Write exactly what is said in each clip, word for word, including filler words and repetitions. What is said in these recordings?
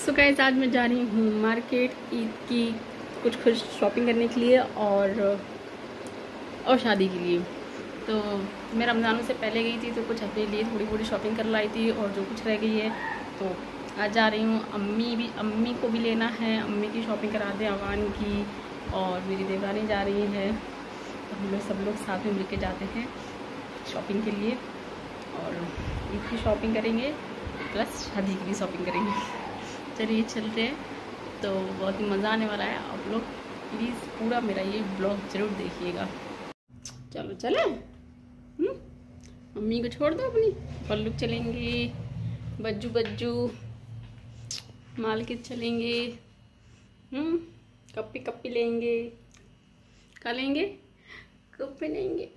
So guys आज मैं जा रही हूँ मार्केट ईद की कुछ कुछ शॉपिंग करने के लिए और और शादी के लिए। तो मैं रमज़ानों से पहले गई थी तो कुछ अपने लिए थोड़ी थोड़ी शॉपिंग कर लाई थी और जो कुछ रह गई है तो आज जा रही हूँ। अम्मी भी अम्मी को भी लेना है, अम्मी की शॉपिंग करा दें अवान की, और मेरी देवरानी जा रही है। तो हम लोग सब लोग साथ में मिलकर जाते हैं शॉपिंग के लिए और ईद की शॉपिंग करेंगे प्लस शादी की भी शॉपिंग करेंगे। चलिए चलते हैं, तो बहुत ही मज़ा आने वाला है। आप लोग प्लीज़ पूरा मेरा ये ब्लॉग ज़रूर देखिएगा। चलो चले, मम्मी को छोड़ दो अपनी, पल्लू चलेंगे, बज्जू बज्जू मार्केट चलेंगे, हम्म कप्पी कप्पी लेंगे, क्या लेंगे, कप्पी लेंगे।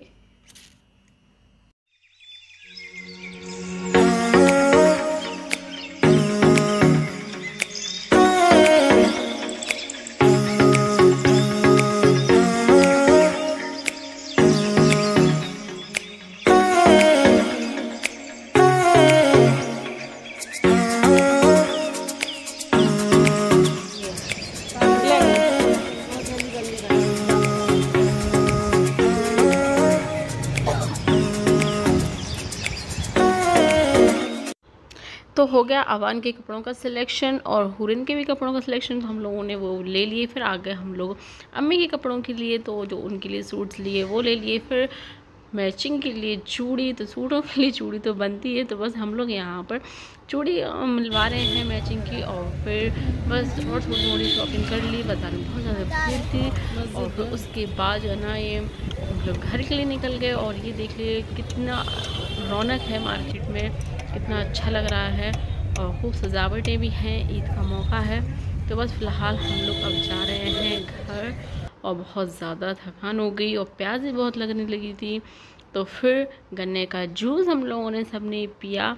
तो हो गया अवान के कपड़ों का सिलेक्शन और हुरन के भी कपड़ों का सिलेक्शन, तो हम लोगों ने वो ले लिए। फिर आगे हम लोग अम्मी के कपड़ों के लिए, तो जो उनके लिए सूट्स लिए वो ले लिए। फिर मैचिंग के लिए चूड़ी, तो सूटों के लिए चूड़ी तो बनती है, तो बस हम लोग यहाँ पर चूड़ी मिलवा रहे हैं मैचिंग की। और फिर बस और थोड़ी थोड़ी शॉपिंग कर ली, बाजार में बहुत ज़्यादा भीड़ थी। और फिर उसके बाद जो है ना ये हम लोग घर के लिए निकल गए। और ये देख लिए कितना रौनक है मार्केट में, कितना अच्छा लग रहा है और खूब सजावटें भी हैं, ईद का मौका है। तो बस फ़िलहाल हम लोग अब जा रहे हैं घर और बहुत ज़्यादा थकान हो गई और प्यास भी बहुत लगने लगी थी। तो फिर गन्ने का जूस हम लोगों ने सबने पिया।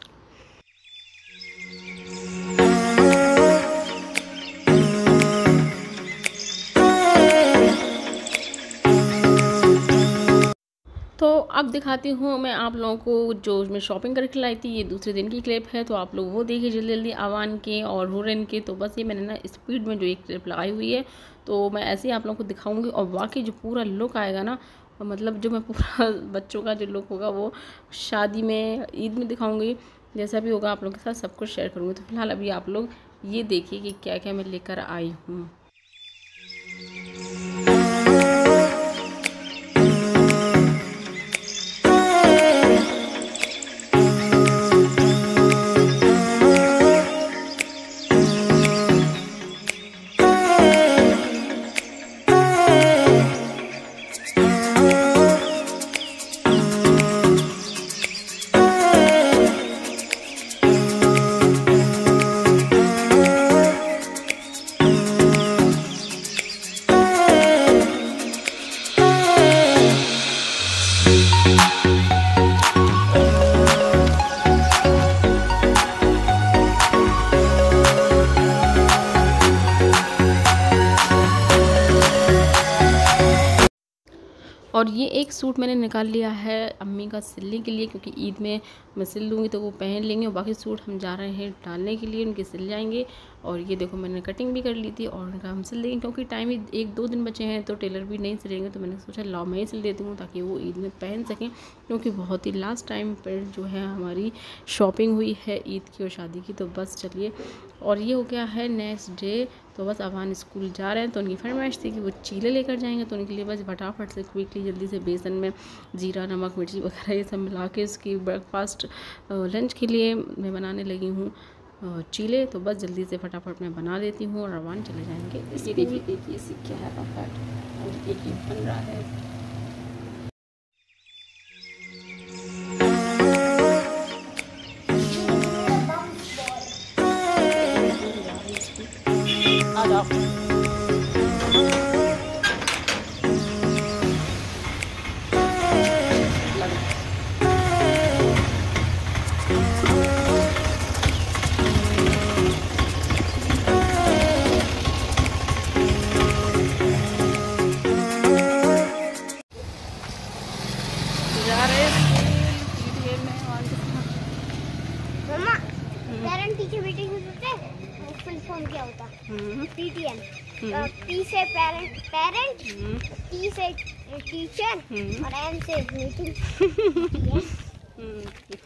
तो अब दिखाती हूँ मैं आप लोगों को जो मैं शॉपिंग करके लाई थी। ये दूसरे दिन की क्लिप है, तो आप लोग वो देखिए जल्दी जल्दी अवान के और हुरन के। तो बस ये मैंने ना स्पीड में जो एक क्लिप लगाई हुई है, तो मैं ऐसे ही आप लोगों को दिखाऊंगी। और वाकई जो पूरा लुक आएगा ना, मतलब जो मैं पूरा बच्चों का जो लुक होगा वो शादी में ईद में दिखाऊँगी। जैसा भी होगा आप लोगों के साथ सब कुछ शेयर करूँगी। तो फिलहाल अभी आप लोग ये देखिए कि क्या क्या मैं लेकर आई हूँ। और ये एक सूट मैंने निकाल लिया है अम्मी का सिलने के लिए, क्योंकि ईद में मैं सिल दूँगी तो वो पहन लेंगे। और बाकी सूट हम जा रहे हैं डालने के लिए, उनके सिल जाएंगे। और ये देखो मैंने कटिंग भी कर ली थी और उनका हम सिल देंगे, क्योंकि टाइम ही एक दो दिन बचे हैं तो टेलर भी नहीं सिलेंगे। तो मैंने सोचा लाओ मैं ही सिल देती हूँ ताकि वो ईद में पहन सकें, क्योंकि बहुत ही लास्ट टाइम पर जो है हमारी शॉपिंग हुई है ईद की और शादी की। तो बस चलिए, और ये हो गया है नेक्स्ट डे। तो बस अवान स्कूल जा रहे हैं, तो उनकी फरमाइश थी कि वो चीले लेकर जाएंगे। तो उनके लिए बस फटाफट से क्विकली जल्दी से बेसन में जीरा नमक मिर्ची वगैरह ये सब मिला के उसकी ब्रेकफास्ट लंच के लिए मैं बनाने लगी हूँ चीले। तो बस जल्दी से फटाफट मैं बना देती हूँ और अवान चले जाएंगे। ये देखिए देखिए सीख क्या है फटाफट, और एक एक बन रहा है। आ जाओ, जा रहे हैं मम्मा पेरेंट टीचर मीटिंग में सोते हैं। फॉर्म क्या होता? हम्म, पीटीएम। हम्म, पी से पेरेंट पेरेंट हम्म, टी से टीचर हम्म, और एम से मीटिंग। हम्म।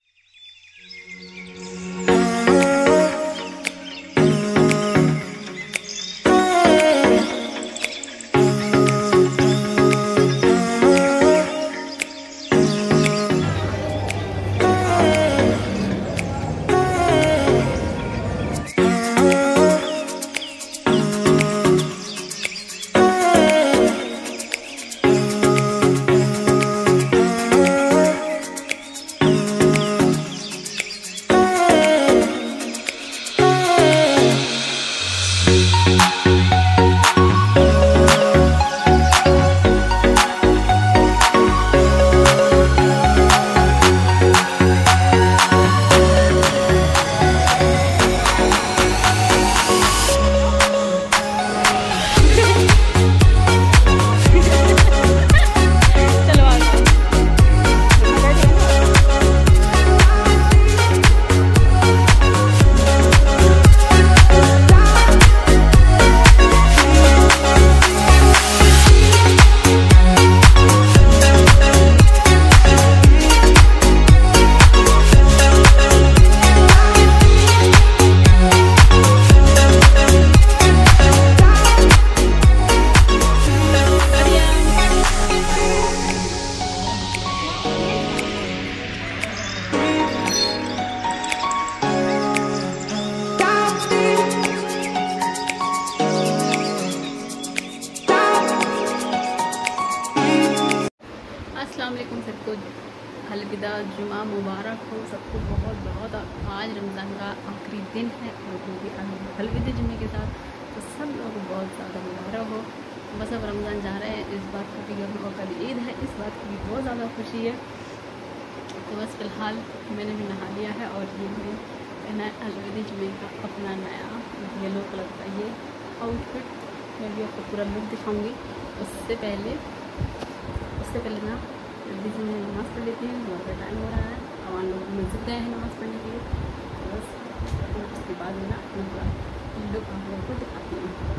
अस्सलाम वालेकुम सबको, अलविदा, जुमा मुबारक हो सबको। बहुत बहुत आज रमज़ान का आखिरी दिन है और वो भी अलविदा जुम्मे के साथ, तो सब लोगों को बहुत ज़्यादा मुबारक हो। बस अब रमज़ान जा रहे हैं, इस बात की भी और कल ईद है, इस बात की भी बहुत ज़्यादा खुशी है। तो बस फ़िलहाल मैंने भी नहा लिया है और ये मैंने पहना है अलविदा जुम्मे का अपना नया येलो कलर का ये आउटफिट। मैं भी आपको पूरा लुक दिखाऊँगी। उससे पहले उससे पहले ना जल्दी से मैं नमाज़ पढ़ लेती हूँ, बहुत का टाइम हो रहा है। अवान लोग मस्जिद गए हैं नमाज़ पढ़ने के लिए, तो बस उसके बाद में ना अपना पूरा लुक आप लोगों को दिखाती हूँ।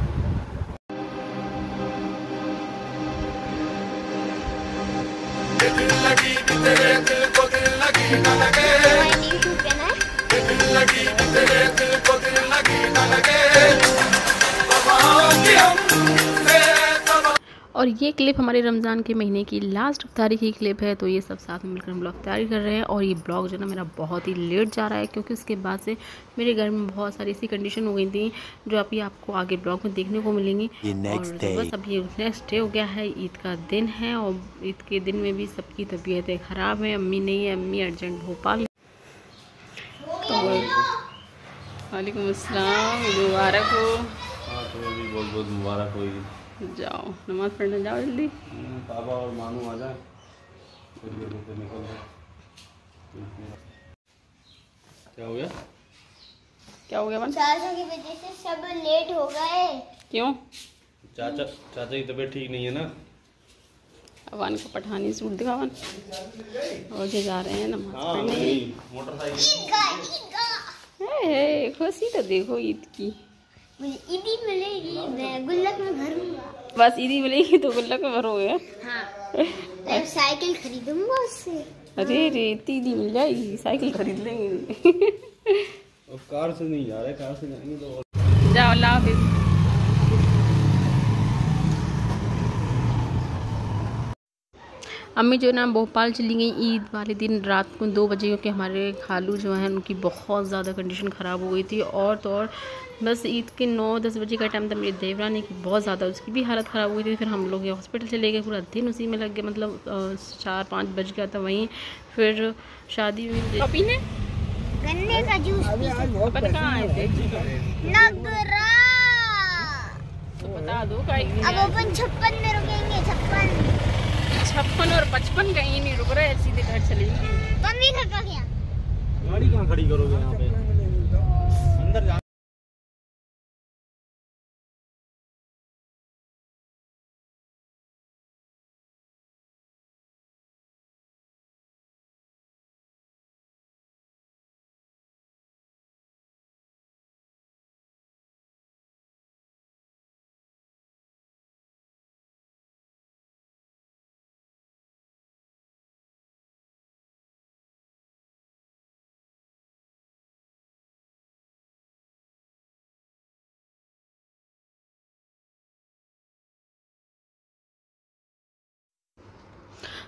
और ये क्लिप हमारे रमज़ान के महीने की लास्ट इफ्तारी की क्लिप है, तो ये सब साथ में मिलकर हम लोग इफ्तारी कर रहे हैं। और ये ब्लॉग जो है ना मेरा बहुत ही लेट जा रहा है, क्योंकि उसके बाद से मेरे घर में बहुत सारी ऐसी कंडीशन हो गई थी जो अभी आपको आगे ब्लॉग में देखने को मिलेंगी। और तो बस अभी नेक्स्ट डे हो गया है, ईद का दिन है, और ईद के दिन में भी सबकी तबीयतें ख़राब हैं। अम्मी नहीं है, अम्मी अर्जेंट भोपाल। तो वालेकुम अस्सलाम, मुबारक हो। हाँ तो भी बहुत बहुत मुबारक हो। जाओ नमाज़ पढ़ने जाओ जल्दी। पापा और मानू आ जाए निकल जाए। क्या हो गया? क्या हो गया मन? चाचा की वजह से सब लेट हो गए। क्यों? चाचा चाचा की तबीयत ठीक नहीं है ना। अवान को पठानी सूट दिखावन और ये जा रहे हैं नमाज हाँ, पढ़ने। मोटरसाइकिल खुशी तो देखो ईद की, ईदी मिलेगी, मैं गुल्लक में भरूंगा। बस ईदी मिलेगी तो गुल्लक में भरोगे? हाँ, मैं साइकिल खरीदूंगा उससे। अरे रे ईदी मिल जाएगी, साइकिल खरीद लेंगे। अब कार से नहीं जा रहे, कार से जाएंगे तो जाओ अल्लाह हाफिज़। अम्मी जो है ना भोपाल चली गई ईद वाले दिन रात को दो बजे, क्योंकि हमारे खालू जो हैं उनकी बहुत ज़्यादा कंडीशन ख़राब हो गई थी। और तो और बस ईद के नौ दस बजे का टाइम था, मेरी देवरानी की बहुत ज़्यादा उसकी भी हालत ख़राब हुई थी। फिर हम लोग हॉस्पिटल चले गए, पूरा दिन उसी में लग गया, मतलब चार पाँच बज गया था वहीं। फिर शादी हुई। अभी ने गन्ने का जूस अपन कहाँ आए थे? नगरा। तो बता दो का अब अपन छप्पन में रुकेंगे। छप्पन छप्पन और पचपन कहीं नहीं रुक रहे, सीधे घर चलेंगे। तुम भी खा क्या? गाड़ी कहाँ खड़ी करोगे यहाँ पे? अंदर जा।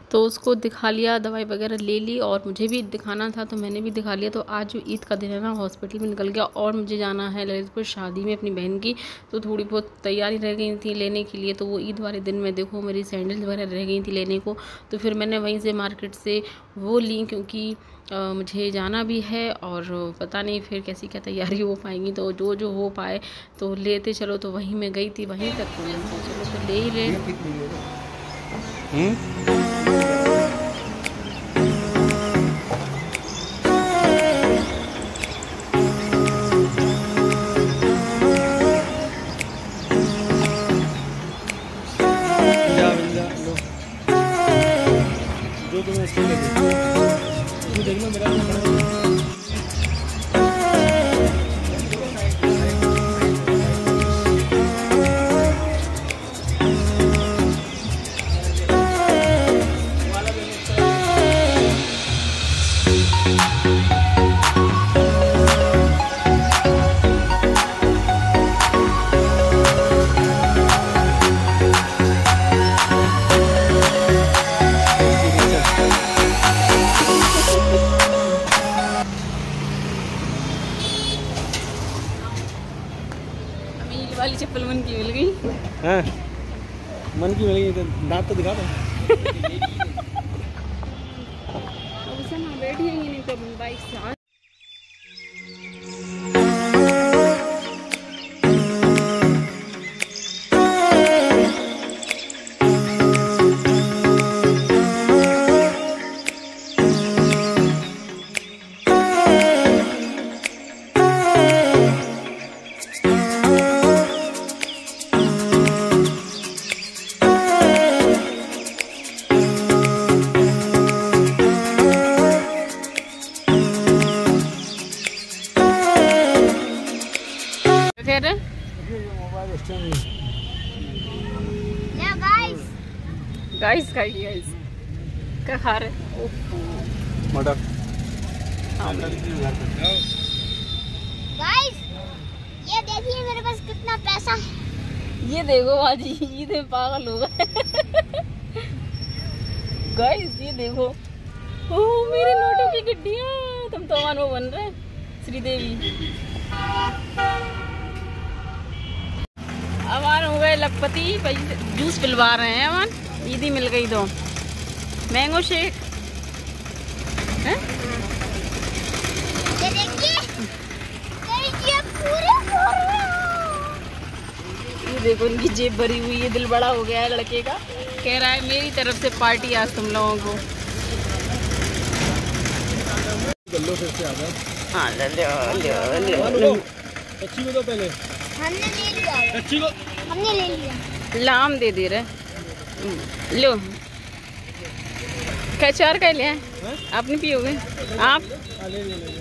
तो उसको दिखा लिया, दवाई वगैरह ले ली और मुझे भी दिखाना था तो मैंने भी दिखा लिया। तो आज जो ईद का दिन है ना हॉस्पिटल में निकल गया और मुझे जाना है ललितपुर शादी में अपनी बहन की। तो थोड़ी बहुत तैयारी रह गई थी लेने के लिए। तो वो ईद वाले दिन में देखो मेरी सैंडल वगैरह रह गई थी लेने को, तो फिर मैंने वहीं से मार्केट से वो ली क्योंकि आ, मुझे जाना भी है और पता नहीं फिर कैसी क्या तैयारी हो पाएंगी। तो जो जो हो पाए तो लेते चलो। तो वहीं मैं गई थी वहीं तक, तो चलो तो ले ही ले। जो तुम्हें इसके लगे देखना मेरा वाली चप्पल मन की मिल गई। हाँ मन की मिल गई तो दांत तो दिखा दो। अब उसे ना बैठेंगे नहीं तो बाइक से गाइस गाइस क्या खा रहे? मटर। गाइस ये देखिए मेरे पास कितना पैसा है। ये देखो आज ईद में पागल हो गए। गाइस ये देखो, ओह मेरे नोटों की गड्डियाँ। तुम तो मान वो बन रहे श्रीदेवी। अमान हो गए लखपति, जूस पिलवा रहे हैं। अमान ईदी मिल गई दो मैंगो शेक है? ये देखिए ये पूरे ये देखो इनकी जेब भरी हुई है। दिल बड़ा हो गया है लड़के का, कह रहा है मेरी तरफ से पार्टी आज तुम लोगों को। गल्लो फिर से आ गया। हाँ ले लो ले लो। कच्ची को तो पहले हमने ले लिया। कच्ची को हमने ले लिया। लाम दे दे रहे लो। क्या चार का लिया है? आप नहीं पियोगे आप? ले ले ले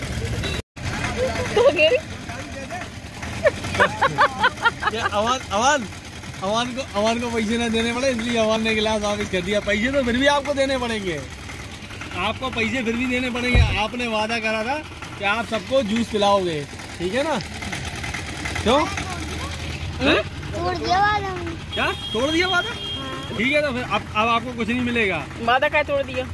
अवान अवान अवान को अवान को पैसे ना देने पड़े इसलिए अवान ने गिलास वापिस कर दिया। पैसे तो फिर भी आपको देने पड़ेंगे, आपको पैसे फिर भी देने पड़ेंगे। आपने वादा करा था कि आप सबको जूस पिलाओगे, ठीक है ना? क्यों तोड़ दिया वादा। क्या तोड़ दिया वादा? ठीक है तो फिर अब अब आपको कुछ नहीं मिलेगा। वादा क्या तोड़ दिया?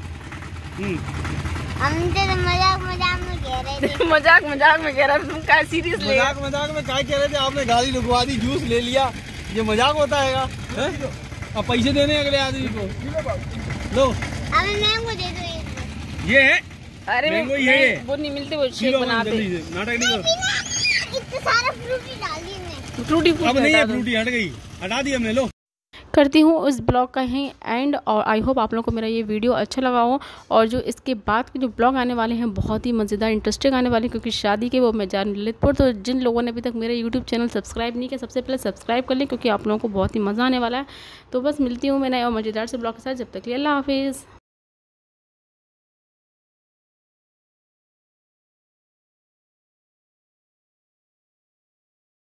हम तो मजाक मजाक में कह रहे थे। मजाक मजाक में कह रहा तुम क्या सीरियस ले? मजाक मजाक में क्या कह रहे थे? आपने गाड़ी रुकवा दी, जूस ले लिया, ये मजाक होता है? अब पैसे देने अगले आदमी को। लो हमें मैंगो दे दो। ये है अरे मैंगो, ये है वो नहीं मिलते, वो शेक बनाते। नाटक नहीं करो। इतना सारा फ्रूटी डाल दी हमने। फ्रूटी अब नहीं है, फ्रूटी हट गई, हटा दी हमने। लो करती हूँ उस ब्लॉग का ही एंड, और आई होप आप लोगों को मेरा ये वीडियो अच्छा लगा हो। और जो इसके बाद के जो ब्लॉग आने वाले हैं बहुत ही मज़ेदार इंटरेस्टिंग आने वाले हैं, क्योंकि शादी के वो मैं जा रही हूँ ललितपुर। तो जिन लोगों ने अभी तक मेरा यूट्यूब चैनल सब्सक्राइब नहीं किया सबसे पहले सब्सक्राइब कर लें, क्योंकि आप लोगों को बहुत ही मज़ा आने वाला है। तो बस मिलती हूँ मैं नए और मज़ेदार से ब्लॉग के साथ। जब तक के लिए अल्लाह हाफिज़।